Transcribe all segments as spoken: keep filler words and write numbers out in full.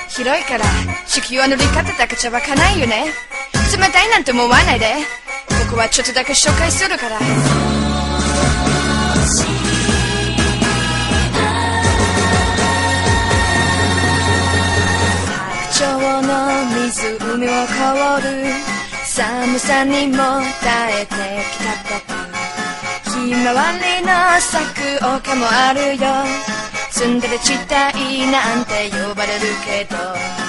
広いから地球を塗り方だけじゃわかないよね。冷たいなんて思わないで、僕はちょっとだけ紹介するから。白鳥の湖を凍る寒さにも耐えてきた僕、ひまわりの咲く丘もあるよ。ツンデレ地帯なんて呼ばれるけど、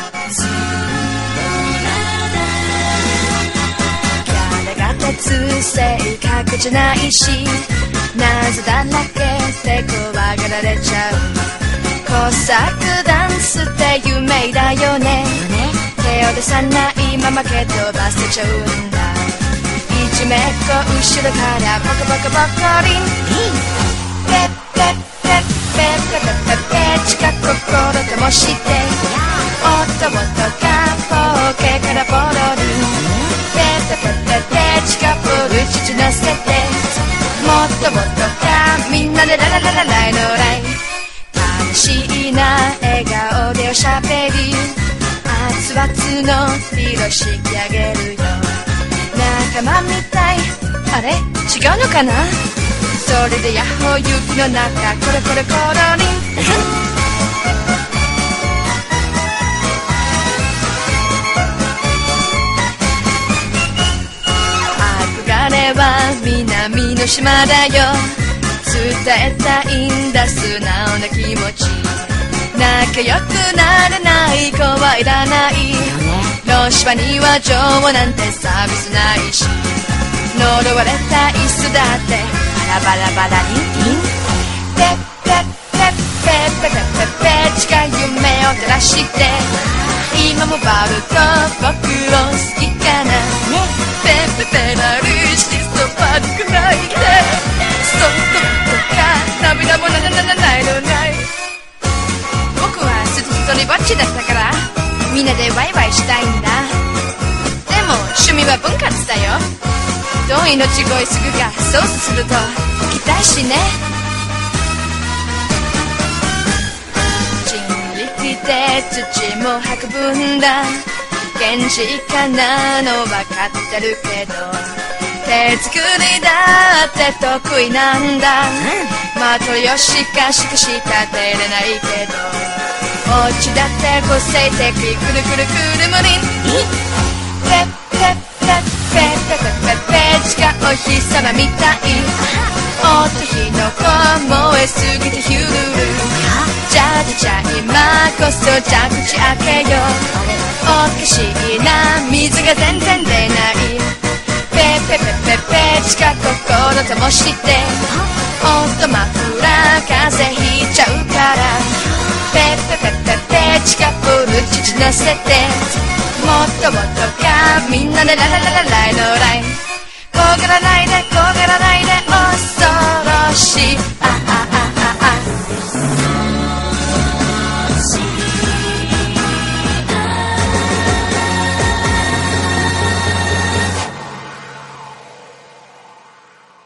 彼が鉄性格じゃないし、謎だらけで怖がられちゃう。工作ダンスって有名だよね。手を出さないまま蹴飛ばせちゃうんだ。いじめっ子後ろからボコボコボコリン、ペッペッペッペッペッペッペッ近く心ともして、音音がポケからポロリン、ペッペッペッペッペッ近くルチ乗せて、もっともっとかみんなでララララライのライ、楽しいな笑顔でおしゃべり、熱々のビール敷き上げるよ。仲間みたい、あれ違うのかな。それでヤッホー雪の中コロコロコロリン憧れは南の島だよ。伝えたいんだ素直な気持ち。仲良くなれない子はいらない。ロシバには女王なんてサービスないし、呪われた椅子だってバラバラバラリンリン、ペッペッペッペッペッペッペッペッ近い夢を照らして、今もバルと僕を好きかな。ペッペペラルしてそばにくないで、そっととか涙もななななないのない。僕はずっと一人ぼっちだったから、みんなでワイワイしたいんだ。でも趣味は分割だよ。どう命乞いするか操作すると期待しね。人力で土も運ぶんだ。現実家なの分かってるけど、手作りだって得意なんだ。まとよしかしかし立てれないけど、お家だって個性的くるくるくるむりん、ペッペッペッペッペッペッペッペッ近お日様みたい。おと火の粉燃えすぎてヒュルル、じゃあじゃあ今こそ蛇口開けよう。おかしいな水が全然出ない。ペッペッペッペッペッ近心ともして、おっとマフラー風邪ひいちゃうから、ペッペッペッペッペッ近プルチ乗せて、もっともっとかみんなでララララライのライ、怖がらないで怖がらないで恐ろしい